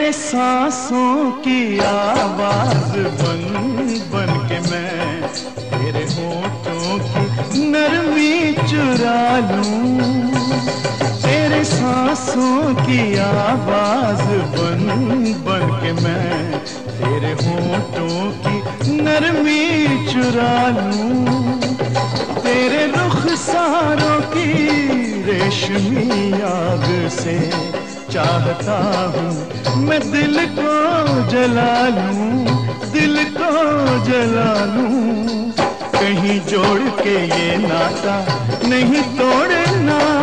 तेरे सांसों की आवाज बन बन के मैं तेरे होठों की नरमी चुरा लूं। तेरे सांसों की आवाज बन बन के मैं तेरे होठों की नरमी चुरा लूं। तेरे रुखसारों की रेशमी आग से चाहता हूँ मैं दिल को जला लूं, दिल को जला लूं। कहीं जोड़ के ये नाता नहीं तोड़ना